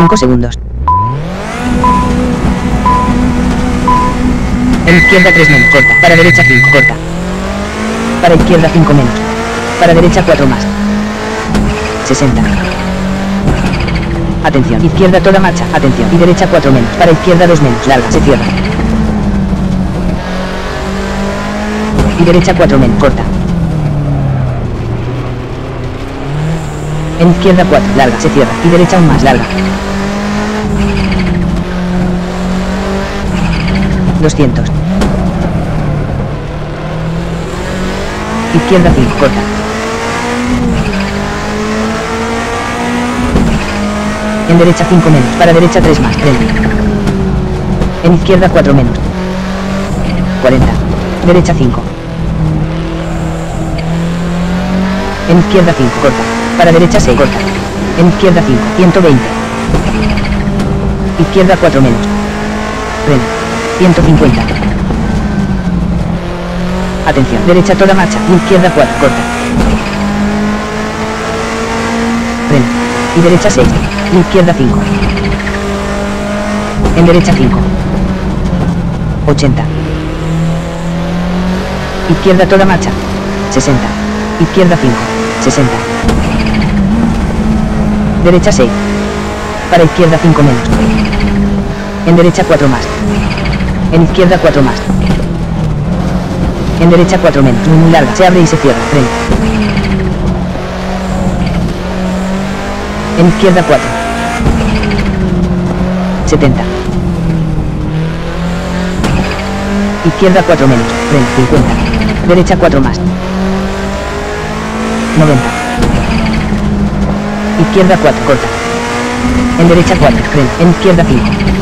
5 segundos. En izquierda 3 menos, corta. Para derecha 5, corta. Para izquierda 5 menos. Para derecha 4 más. 60. Atención, izquierda toda marcha, atención. Y derecha 4 menos. Para izquierda 2 menos, larga, se cierra. Y derecha 4 menos, corta. En izquierda 4, larga, se cierra. Y derecha 1 más, larga. 200. Izquierda 5, corta. En derecha 5 menos, para derecha 3 más, 30. En izquierda 4 menos. 40. Derecha 5. En izquierda 5, corta. Para derecha 6, corta. En izquierda 5, 120. Izquierda 4 menos. Freno. 150. Atención, derecha toda marcha, y izquierda 4, corta. Freno. Y derecha 6, y izquierda 5. En derecha 5. 80. Izquierda toda marcha. 60. Izquierda 5. 60. Derecha 6. Para izquierda 5 menos. En derecha 4 más. En izquierda 4 más. En derecha 4 menos. Muy larga. Se abre y se cierra. Freno. En izquierda 4. 70. Izquierda 4 menos. Freno. 50. Derecha 4 más. 90. Izquierda 4. Corta. En derecha 4. Freno. En izquierda 5.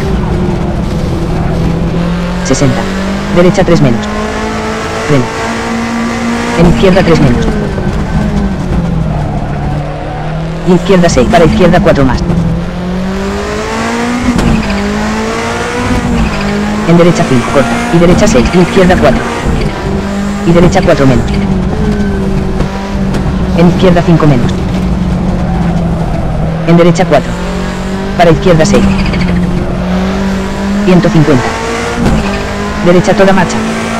60. Derecha 3 menos. Freno. En izquierda 3 menos. Y izquierda 6. Para izquierda 4 más. En derecha 5. Corta. Y derecha 6. Y izquierda 4. Y derecha 4 menos. En izquierda 5 menos. En derecha 4. Para izquierda 6. 150. Derecha toda marcha.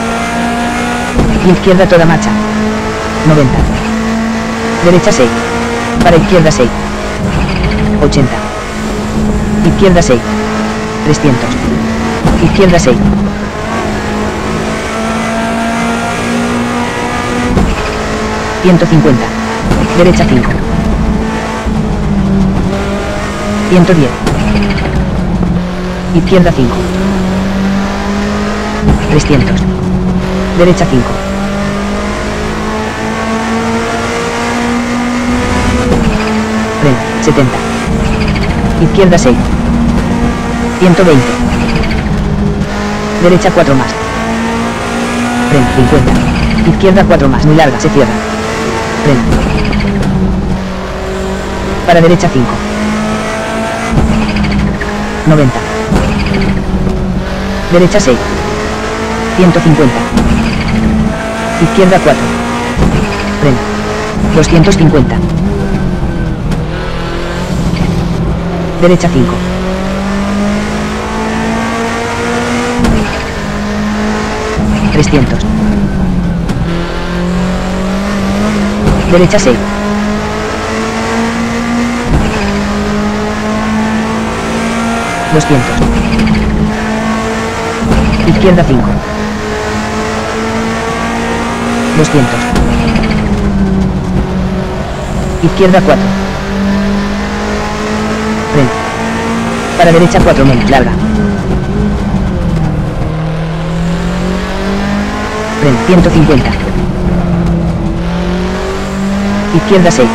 Y izquierda toda marcha. 90. Derecha 6. Para izquierda 6. 80. Izquierda 6. 300. Izquierda 6. 150. Derecha 5. 110. Izquierda 5. 300. Derecha 5. Freno. 70. Izquierda 6. 120. Derecha 4 más. Freno. 50. Izquierda 4 más. Muy larga. Se cierra. Freno. Para derecha 5. 90. Derecha 6. 150. Izquierda 4. Freno. 250. Derecha 5. $300. Derecha 6. 200. Izquierda 5. 200. Izquierda 4. Freno. Para derecha 4 menos, larga. Freno. 150. Izquierda 6.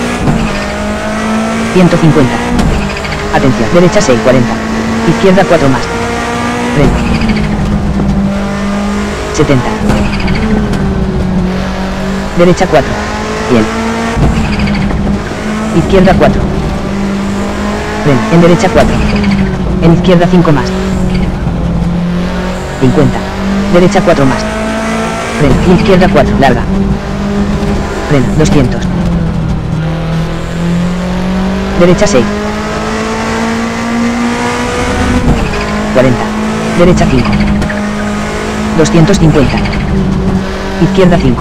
150. Atención, derecha 6, 40. Izquierda 4 más. Freno. 70. Derecha 4. 100. Izquierda 4. Freno. En derecha 4. En izquierda 5 más. 50. Derecha 4 más. Freno. Izquierda 4. Larga. Freno. 200. Derecha 6. 40. Derecha 5. 250. Izquierda 5.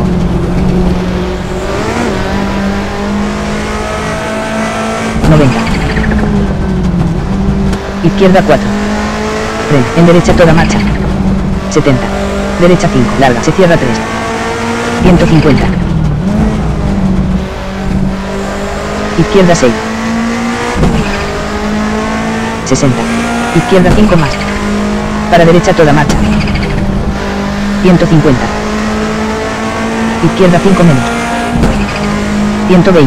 Izquierda 4. Tren, en derecha toda marcha. 70. Derecha 5, larga, se cierra 3. 150. Izquierda 6. 60. Izquierda 5 más. Para derecha toda marcha. 150. Izquierda 5 menos. 120.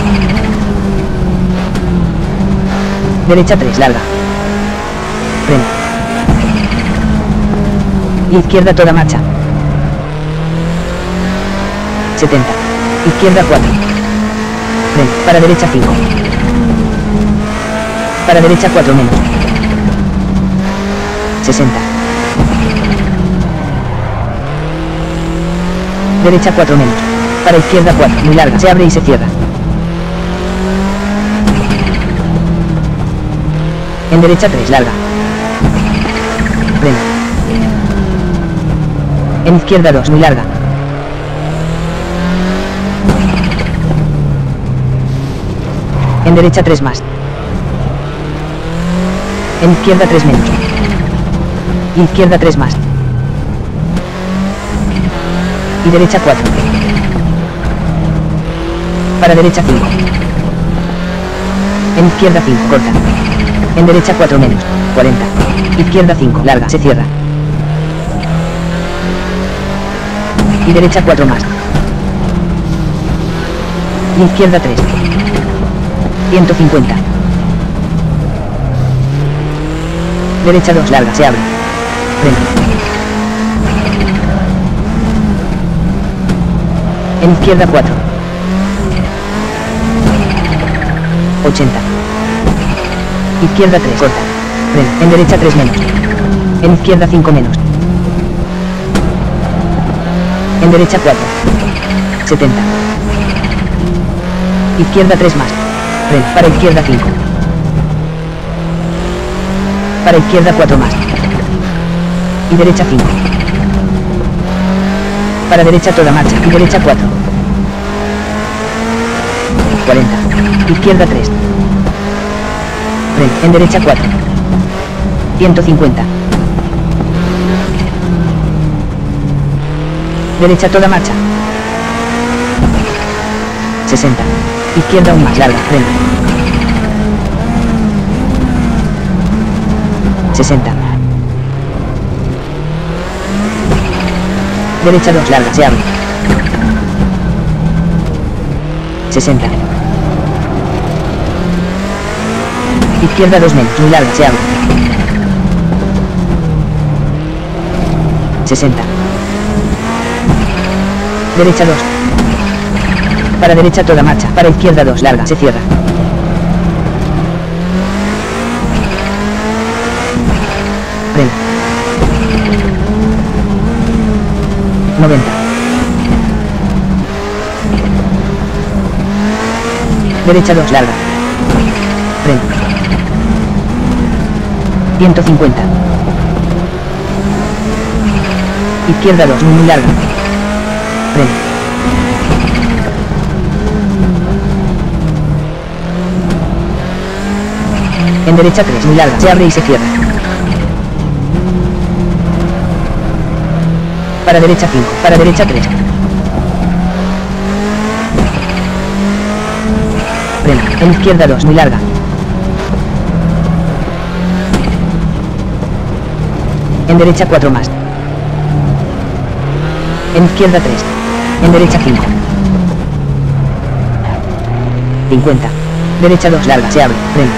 Derecha 3, larga. Freno. Y izquierda toda marcha. 70. Izquierda 4. Freno. Para derecha 5. Para derecha 4 menos. 60. Derecha 4 menos. Para izquierda 4, muy larga, se abre y se cierra. En derecha 3, larga. Freno. En izquierda 2, muy larga. En derecha 3 más. En izquierda 3 menos. Y izquierda 3 más. Y derecha 4. Para derecha 5. En izquierda 5, corta. En derecha 4 menos. 40. Izquierda 5, larga, se cierra. Y derecha 4 más. Y izquierda 3. 150. Derecha 2, larga, se abre. Freno. En izquierda 4. 80. Izquierda 3, corta. Freno. En derecha 3 menos. En izquierda 5 menos. En derecha 4. 70. Izquierda 3 más. Freno. Para izquierda 5. Para izquierda 4 más. Y derecha 5. Para derecha toda marcha. Y derecha 4. 40. Izquierda 3. Freno. En derecha 4. 150. Derecha toda marcha. 60. Izquierda aún más larga. Freno. 60. Derecha 2, larga, se abre. 60. Izquierda 2 menos, muy larga, se abre. 60. Derecha 2. Para derecha toda marcha, para izquierda 2, larga, se cierra. Freno. 90. Derecha 2, larga. Freno. 150. Izquierda 2, muy larga. Freno. En derecha 3, muy larga, se abre y se cierra. Para derecha 5, para derecha 3. Freno. En izquierda 2, muy larga. En derecha 4 más. En izquierda 3. En derecha 5. 50. Derecha 2, larga, se abre. Freno.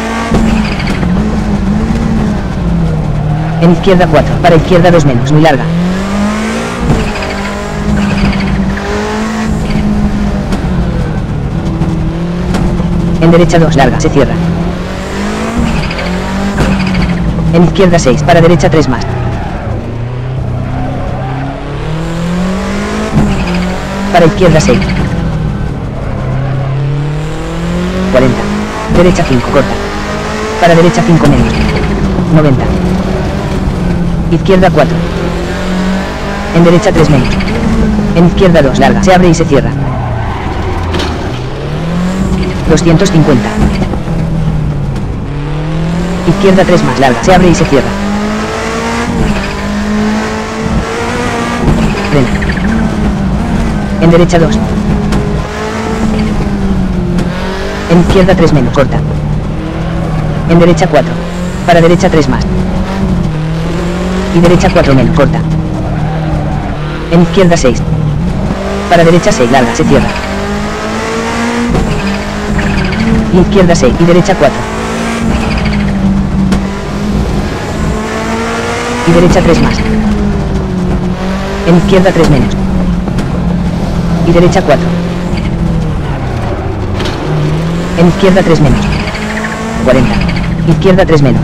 En izquierda 4, para izquierda 2 menos, muy larga. En derecha 2, larga, se cierra. En izquierda 6, para derecha 3 más. Para izquierda 6. 40. Derecha 5, corta. Para derecha 5 menos. 90. Izquierda 4. En derecha 3 menos. En izquierda 2 larga. Se abre y se cierra. 250. Izquierda 3 más larga. Se abre y se cierra. Frena. En derecha 2. En izquierda 3 menos. Corta. En derecha 4. Para derecha 3 más. Y derecha 4 menos. Corta. En izquierda 6. Para derecha 6 larga. Se cierra. Y izquierda 6 y derecha 4. Y derecha 3 más. En izquierda 3 menos. Y derecha 4. En izquierda 3 menos. 40. Izquierda 3 menos.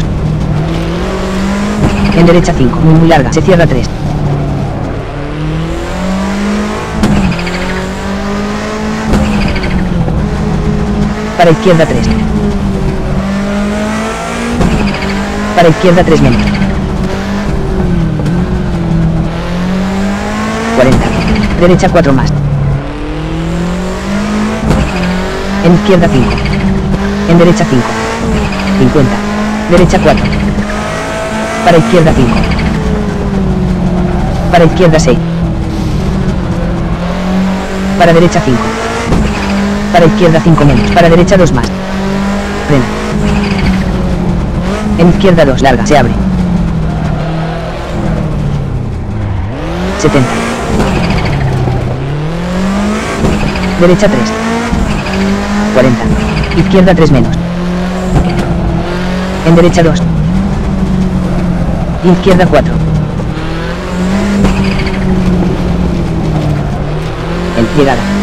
En derecha 5. Muy larga. Se cierra 3. Para izquierda 3. Para izquierda 3 menos. 40. Derecha 4 más. En izquierda 5. En derecha 5. 50. Derecha 4. Para izquierda 5. Para izquierda 6. Para derecha 5. Para izquierda 5 menos. Para derecha 2 más. Frena. En izquierda 2 larga. Se abre. 70. Derecha 3. 40. Izquierda 3 menos. En derecha 2. Izquierda 4. En llegada.